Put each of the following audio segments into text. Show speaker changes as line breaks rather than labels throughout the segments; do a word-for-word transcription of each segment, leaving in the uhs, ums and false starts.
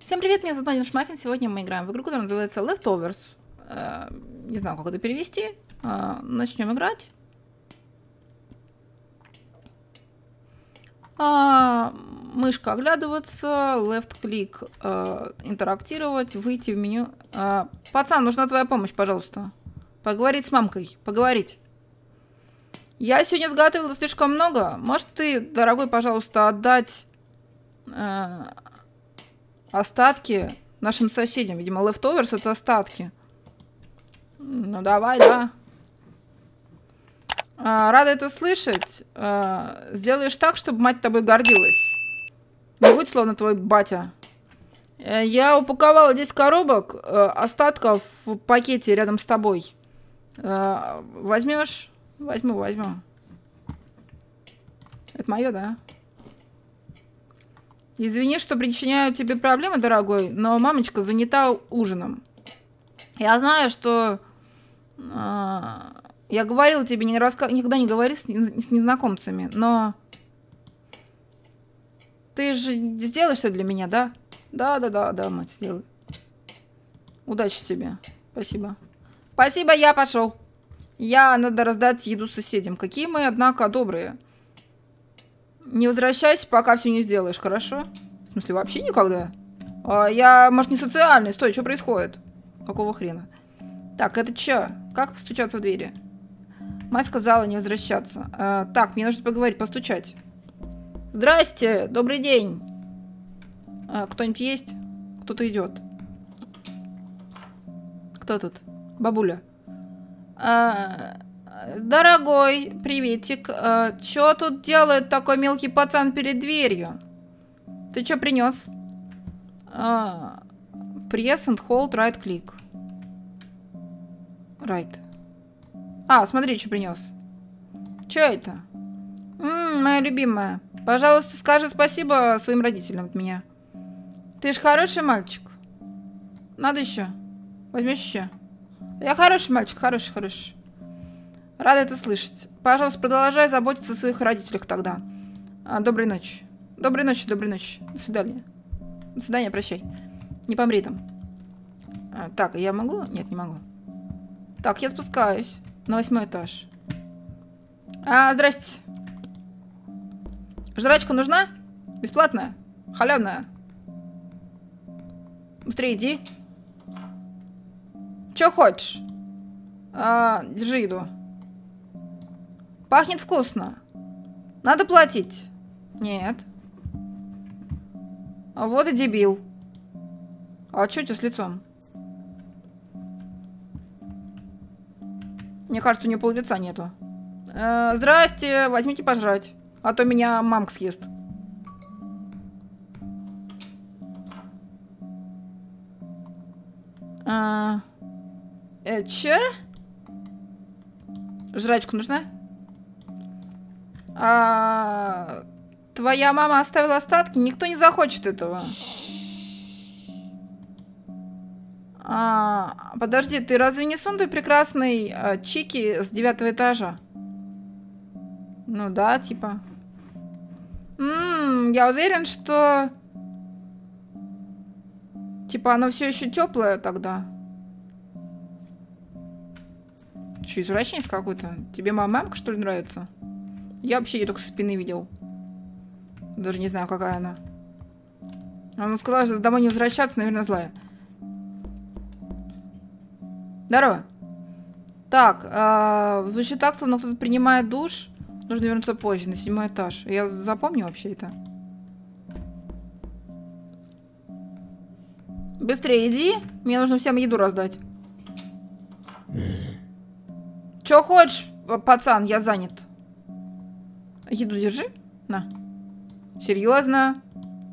Всем привет, меня зовут Надя Шмаффин. Сегодня мы играем в игру, которая называется Leftovers. Э, не знаю, как это перевести. Э, начнем играть. А, мышка оглядываться, left-клик э, интерактировать, выйти в меню. Э, пацан, нужна твоя помощь, пожалуйста. Поговорить с мамкой, поговорить. Я сегодня сготовила слишком много. Может, ты, дорогой, пожалуйста, отдать э, остатки нашим соседям? Видимо, leftovers — это остатки. Ну, давай, да. А, рада это слышать. А, сделаешь так, чтобы мать тобой гордилась. Не будь словно твой батя. Я упаковала десять коробок остатков в пакете рядом с тобой. Возьмешь? Возьму, возьму. Это мое, да? Извини, что причиняю тебе проблемы, дорогой, но мамочка занята ужином. Я знаю, что... А, я говорила тебе, не раска... никогда не говори с, с незнакомцами, но... Ты же сделаешь что для меня, да? Да, да, да, да, мать, сделай. Удачи тебе. Спасибо. Спасибо, я пошел. Я надо раздать еду соседям. Какие мы, однако, добрые. Не возвращайся, пока все не сделаешь, хорошо? В смысле, вообще никогда? А, я, может, не социальный. Стой, что происходит? Какого хрена? Так, это что? Как постучаться в двери? Мать сказала не возвращаться. А, так, мне нужно поговорить, постучать. Здрасте, добрый день. А, кто-нибудь есть? Кто-то идет. Кто тут? Бабуля. А, дорогой, приветик. А, чё тут делает такой мелкий пацан перед дверью? Ты чё принес? А, press and hold right click. Right. А, смотри, что принес. Чё это? М-м, моя любимая. Пожалуйста, скажи спасибо своим родителям от меня. Ты ж хороший мальчик. Надо еще. Возьмешь еще. Я хороший мальчик, хороший, хороший. Рада это слышать. Пожалуйста, продолжай заботиться о своих родителях тогда. А, доброй ночи. Доброй ночи, доброй ночи. До свидания. До свидания, прощай. Не помри там. А, так, я могу? Нет, не могу. Так, я спускаюсь на восьмой этаж. А, здрасте. Жрачка нужна? Бесплатная? Халявная? Быстрее иди. Чё хочешь? А, держи еду. Пахнет вкусно. Надо платить? Нет. А вот и дебил. А что у тебя с лицом? Мне кажется, у нее поллица нету. Э, здрасте, возьмите пожрать. А то меня мамка съест. А, э, че? Жрачку нужна? А, твоя мама оставила остатки? Никто не захочет этого. А, подожди, ты разве не сон той прекрасной а, Чики с девятого этажа? Ну да, типа. М-м, я уверен, что... Типа оно все еще теплое тогда. Че, извращенец какой-то? Тебе моя мамка, что ли, нравится? Я вообще ее только со спины видел. Даже не знаю, какая она. Она сказала, что домой не возвращаться, наверное, злая. Здорово. Так, э, звучит так, словно кто-то принимает душ. Нужно вернуться позже, на седьмой этаж. Я запомню вообще это. Быстрее иди. Мне нужно всем еду раздать. Чё хочешь, пацан? Я занят. Еду держи. На. Серьезно?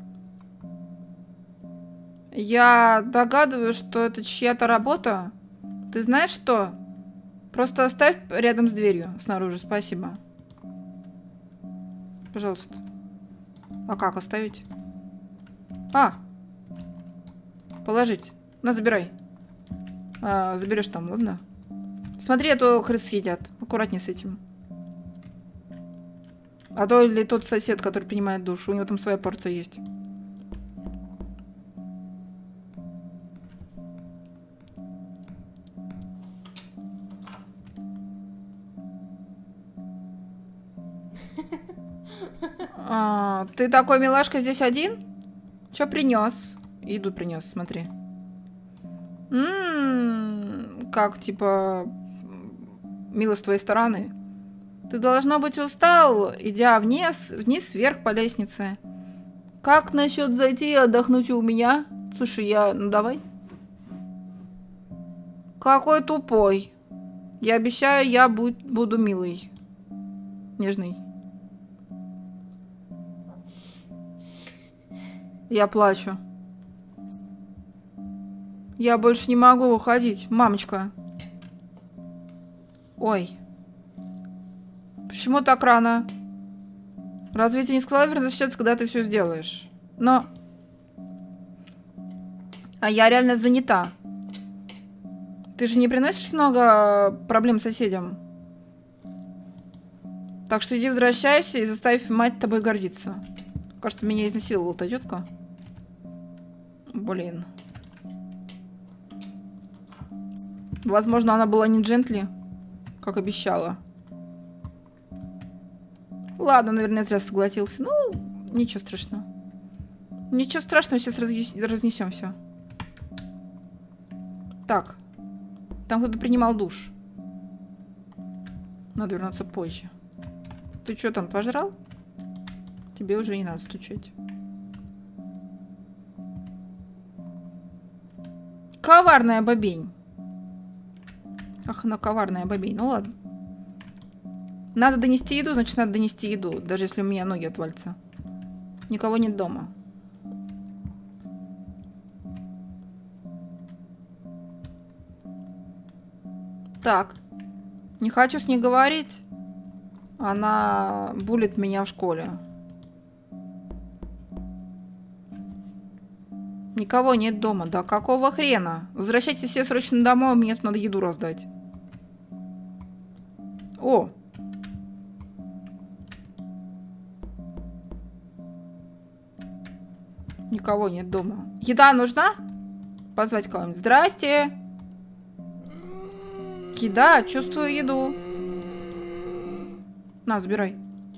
Я догадываюсь, что это чья-то работа. Ты знаешь что? Просто оставь рядом с дверью снаружи. Спасибо. Пожалуйста. А как оставить? А! Положить. На, забирай. А, заберешь там, ладно? Смотри, а то крысы съедят. Аккуратнее с этим. А то или тот сосед, который принимает душ. У него там своя порция есть. А, ты такой милашка здесь один? Чё принес? Еду принес, смотри. Ммм, как, типа, мило с твоей стороны. Ты, должно быть, устал, идя вниз, вниз, вверх по лестнице. Как насчет зайти и отдохнуть у меня? Слушай, я... Ну, давай. Какой тупой. Я обещаю, я будь, буду милый. Нежный. Я плачу. Я больше не могу уходить. Мамочка. Ой. Почему так рано? Разве я тебе не сказала возвращаться, когда ты все сделаешь? Но... А я реально занята. Ты же не приносишь много проблем соседям? Так что иди возвращайся и заставь мать тобой гордиться. Кажется, меня изнасиловала та тетка. Блин. Возможно, она была не джентли, как обещала. Ладно, наверное, зря согласился. Ну, ничего страшного. Ничего страшного, сейчас разнесем все. Так. Там кто-то принимал душ. Надо вернуться позже. Ты что там, пожрал? Тебе уже не надо стучать. Коварная бабень. Ах, она коварная бабень. Ну ладно. Надо донести еду, значит, надо донести еду. Даже если у меня ноги отвалятся. Никого нет дома. Так. Не хочу с ней говорить. Она булит меня в школе. Никого нет дома. Да какого хрена? Возвращайтесь все срочно домой, мне тут надо еду раздать. О! Никого нет дома. Еда нужна? Позвать кого-нибудь. Здрасте. Еда, чувствую еду. На, забирай.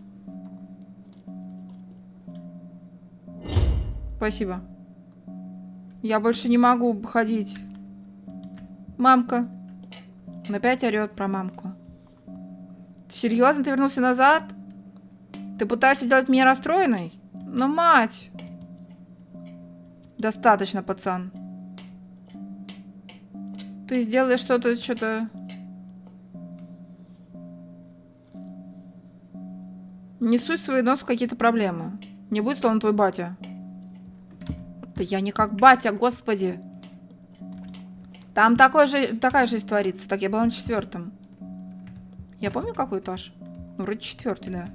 Спасибо. Я больше не могу ходить. Мамка. Он опять орет про мамку. Серьезно, ты вернулся назад? Ты пытаешься сделать меня расстроенной? Ну, мать. Достаточно, пацан. Ты сделаешь что-то, что-то... Не суй свой нос в какие-то проблемы. Не будет словом твой батя. Да я не как батя, господи. Там такой же, такая жизнь творится. Так, я была на четвертом. Я помню, какой этаж? Ну, вроде четвертый, да.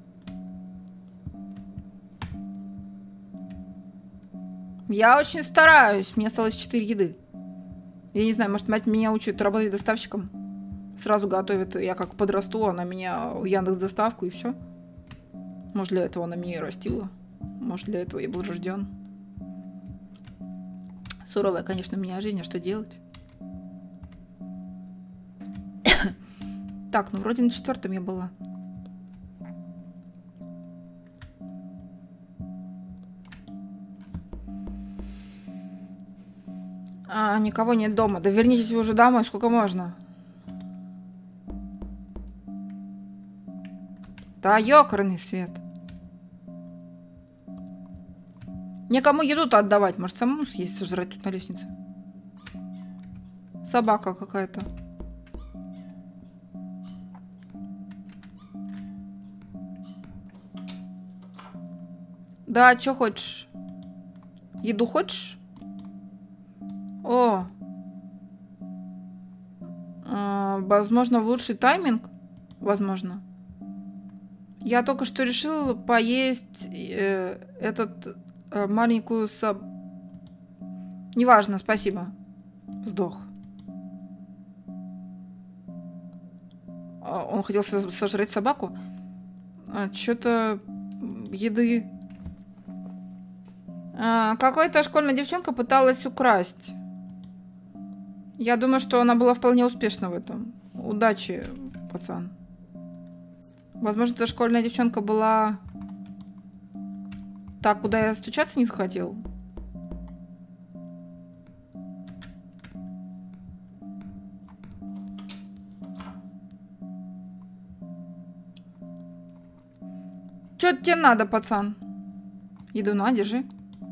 Я очень стараюсь. Мне осталось четыре еды. Я не знаю, может, мать меня учит работать доставщиком. Сразу готовит. Я как подрасту, она меня в Яндекс.Доставку и все. Может, для этого она меня и растила. Может, для этого я был рожден. Суровая, конечно, у меня жизнь, а что делать? Так, ну вроде на четвертом я была. А, никого нет дома. Да вернитесь вы уже домой, сколько можно. Да, ёкарный свет. Никому еду-то отдавать. Может, самому съесть, сожрать тут на лестнице. Собака какая-то. Да, что хочешь? Еду хочешь? О. А, возможно, в лучший тайминг? Возможно. Я только что решила поесть э, этот... маленькую соб... Неважно, спасибо. Вздох. Он хотел сожрать собаку. А, что-то еды. А, какая-то школьная девчонка пыталась украсть. Я думаю, что она была вполне успешна в этом. Удачи, пацан. Возможно, эта школьная девчонка была Так, куда я стучаться не захотел? Чё тебе надо, пацан? Еду на, держи.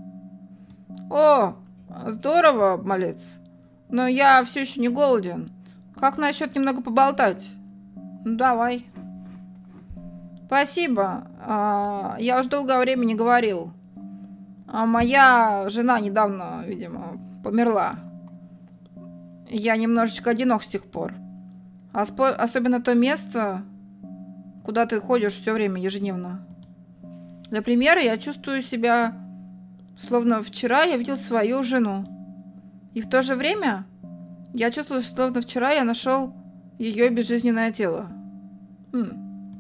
О, здорово, малец. Но я все еще не голоден. Как насчет немного поболтать? Ну, давай. Спасибо. А, я уже долгое время не говорил. А моя жена недавно, видимо, померла. Я немножечко одинок с тех пор. Особенно то место, куда ты ходишь все время, ежедневно. Для примера, я чувствую себя, словно вчера я видел свою жену. И в то же время я чувствую, словно вчера я нашел ее безжизненное тело. Хм.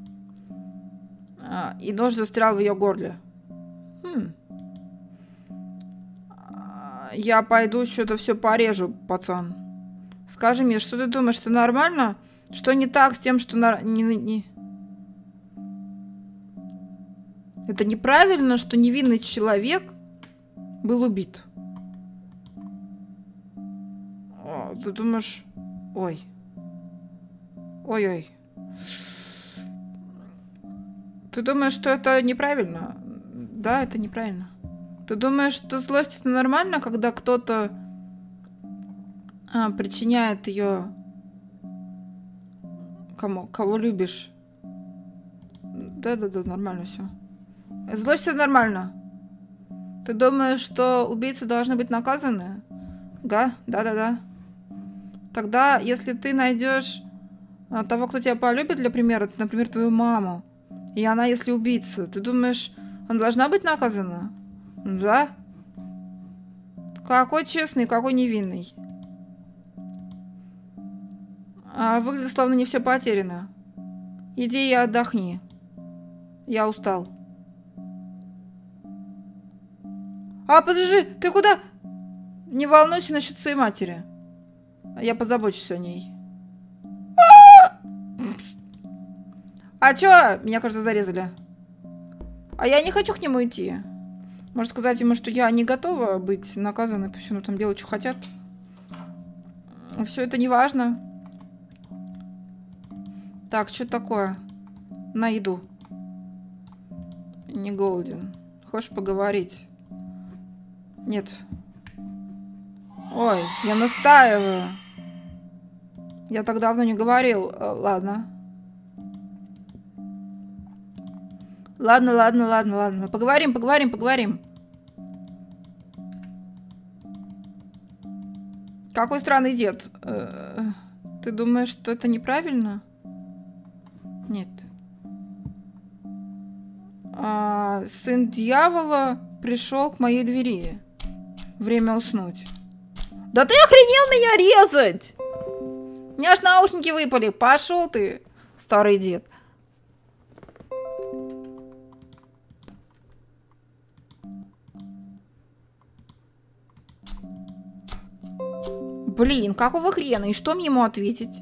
А, и нож застрял в ее горле. Хм. А, я пойду что-то все порежу, пацан. Скажи мне, что ты думаешь, что нормально? Что не так с тем, что... На... Не, не... Это неправильно, что невинный человек был убит. О, ты думаешь... Ой. Ой-ой. Ты думаешь, что это неправильно? Да, это неправильно. Ты думаешь, что злость это нормально, когда кто-то а, причиняет ее кому, кого любишь? Да-да-да, нормально все. Злость это нормально. Ты думаешь, что убийцы должны быть наказаны? Да, да-да-да. Тогда, если ты найдешь того, кто тебя полюбит, для примера, например, твою маму, и она, если убийца, ты думаешь, она должна быть наказана? Да? Какой честный, какой невинный. А выглядит, словно не все потеряно. Иди и отдохни. Я устал. А, подожди, ты куда? Не волнуйся насчет своей матери. Я позабочусь о ней. А чё? Меня, кажется, зарезали. А я не хочу к нему идти. Можно сказать ему, что я не готова быть наказанной. Пусть он там делает, что хотят. Все это не важно. Так, что такое? На еду. Не голоден. Хочешь поговорить? Нет. Ой, я настаиваю. Я так давно не говорил. Ладно. Ладно, ладно, ладно, ладно. Поговорим, поговорим, поговорим. Какой странный дед. Ты думаешь, что это неправильно? Нет. А, сын дьявола пришел к моей двери. Время уснуть. Да ты охренел меня резать! У меня аж наушники выпали. Пошел ты, старый дед. Блин, какого хрена? И что мне ему ответить?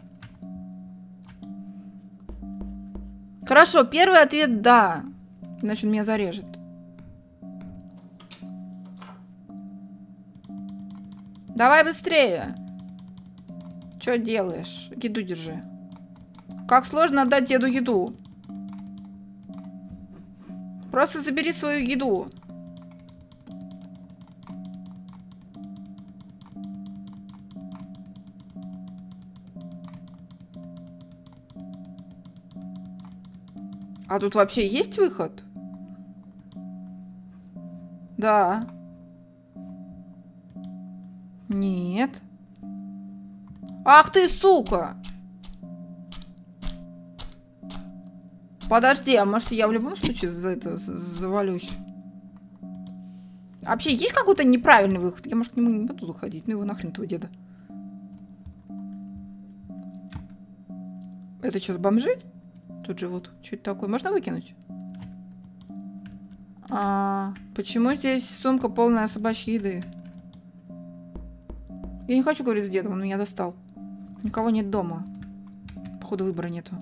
Хорошо, первый ответ да. Иначе он меня зарежет. Давай быстрее. Что делаешь? Еду держи. Как сложно отдать деду еду. Просто забери свою еду. А тут вообще есть выход? Да. Нет. Ах ты, сука! Подожди, а может я в любом случае за это завалюсь? Вообще есть какой-то неправильный выход? Я, может, к нему не буду заходить. Ну его нахрен, твоего деда. Это что, бомжи? Тут живут. Что это такое? Можно выкинуть? А, почему здесь сумка полная собачьей еды? Я не хочу говорить с дедом, он меня достал. Никого нет дома. Походу выбора нету.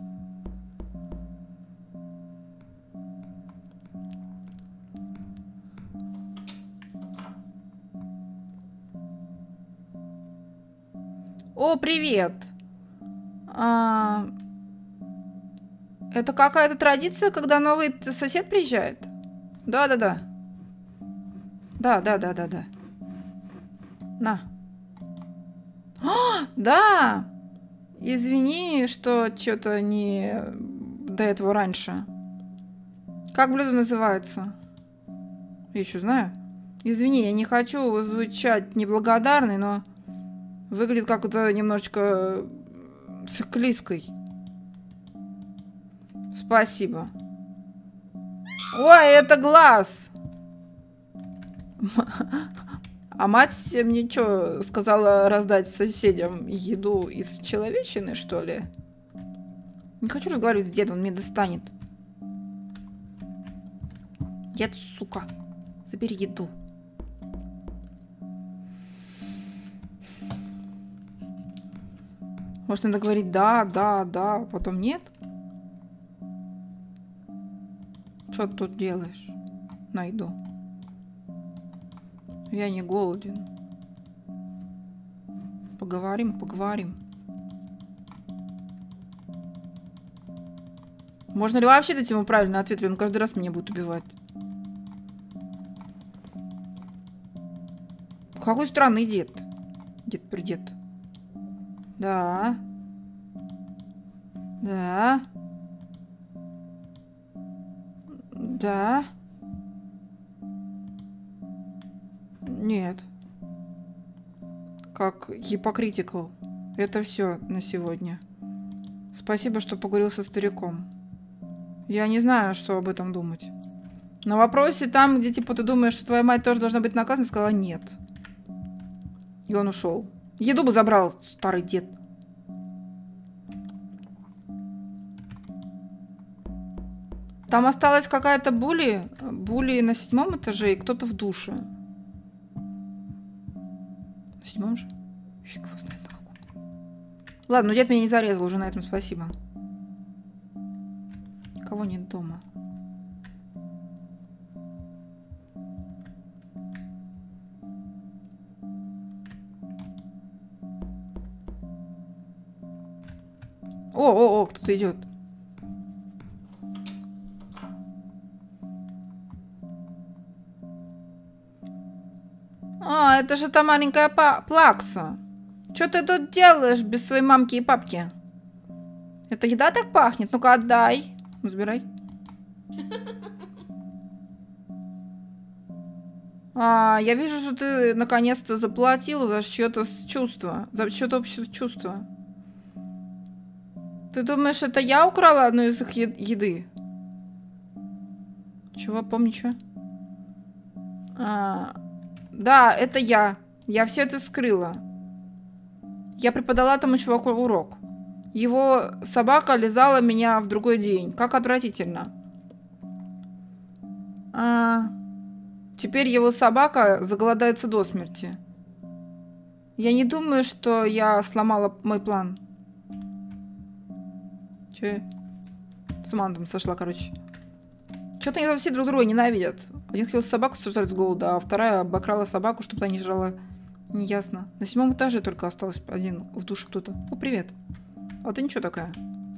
О, привет. А... Это какая-то традиция, когда новый сосед приезжает? Да-да-да. Да-да-да-да-да. На. О, да! Извини, что что-то не до этого раньше. Как блюдо называется? Я еще знаю. Извини, я не хочу звучать неблагодарной, но выглядит как-то немножечко с клиской. Спасибо. Ой, это глаз! А мать мне что, сказала раздать соседям еду из человечины, что ли? Не хочу разговаривать с дедом, он меня достанет. Дед, сука, забери еду. Может, надо говорить да, да, да, потом нет? Что ты тут делаешь? Найду. Я не голоден. Поговорим, поговорим. Можно ли вообще дать ему правильный ответ? Он каждый раз меня будет убивать. Какой странный дед? Дед-придед. Да. Да. Да. Нет. Как hypocritical. Это все на сегодня. Спасибо, что поговорил со стариком. Я не знаю, что об этом думать. На вопросе там, где типа ты думаешь, что твоя мать тоже должна быть наказана, сказала нет. И он ушел. Еду бы забрал, старый дед. Там осталась какая-то були. Були на седьмом этаже и кто-то в душе. На седьмом же? Фиг его знает на каком. Ладно, ну дед меня не зарезал, уже на этом спасибо. Кого нет дома? О, о, о, кто-то идет. А, это же та маленькая Плакса. Что ты тут делаешь без своей мамки и папки? Это еда так пахнет? Ну-ка, отдай. Забирай. А, я вижу, что ты наконец-то заплатила за чье-то чувство. За чье-то общее чувство. Ты думаешь, это я украла одну из их еды? Чего? Помни, что? А, да, это я. Я все это скрыла. Я преподала тому чуваку урок. Его собака лизала меня в другой день. Как отвратительно. А, теперь его собака заголодается до смерти. Я не думаю, что я сломала мой план. Че? С ума там сошла, короче. Что-то они все друг друга ненавидят. Один хотел собаку сожрать с голода, а вторая обокрала собаку, чтобы та не жрала. Неясно. На седьмом этаже только осталось один в душе кто-то. О, привет. А ты ничего такая?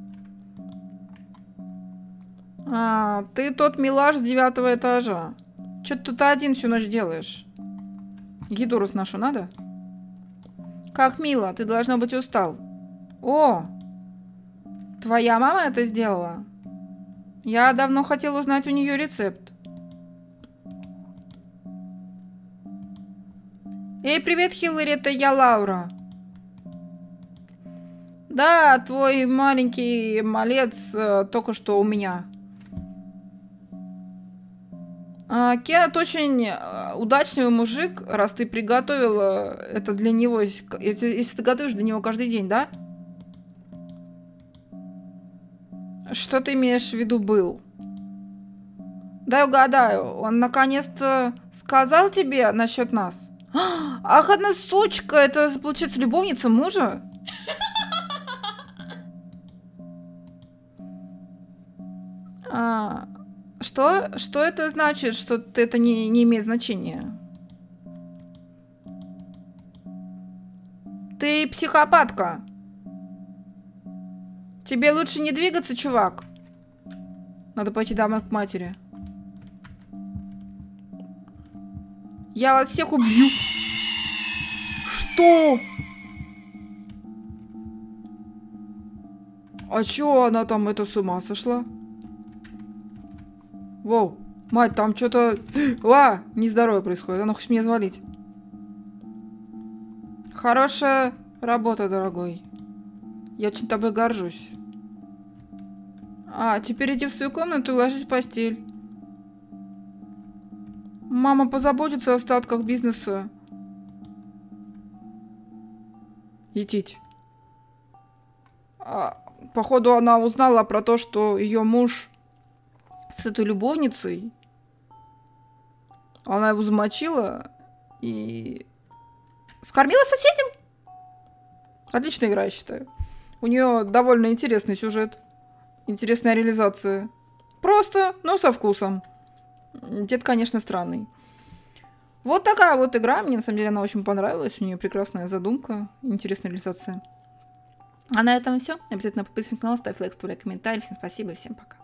А, ты тот милаш с девятого этажа. Че ты тут один всю ночь делаешь? Еду разношу надо? Как мило, ты должно быть устал. О! Твоя мама это сделала? Я давно хотела узнать у нее рецепт. Эй, привет, Хиллари, это я, Лаура. Да, твой маленький малец э, только что у меня. А, Кеннет очень удачный мужик, раз ты приготовила это для него, если, если ты готовишь для него каждый день, да? Что ты имеешь в виду был? Дай угадаю, он наконец-то сказал тебе насчет нас? Ах, одна сучка, это, получается, любовница мужа? А, что? Что это значит, что это не, не имеет значения? Ты психопатка. Тебе лучше не двигаться, чувак. Надо пойти домой к матери. Я вас всех убью. Что? А чё она там, это, с ума сошла? Воу, мать, там что-то... Ла, нездоровое происходит, она хочет меня завалить. Хорошая работа, дорогой. Я очень тобой горжусь. А, теперь иди в свою комнату и ложись в постель. Мама позаботится о остатках бизнеса. Етить. А, походу, она узнала про то, что ее муж с этой любовницей. Она его замочила и скормила соседям. Отличная игра, я считаю. У нее довольно интересный сюжет. Интересная реализация. Просто, но со вкусом. Дед, конечно, странный. Вот такая вот игра. Мне, на самом деле, она очень понравилась. У нее прекрасная задумка. Интересная реализация. А на этом все. Обязательно подписывайся на канал, ставь лайк, оставляй комментарий. Всем спасибо и всем пока.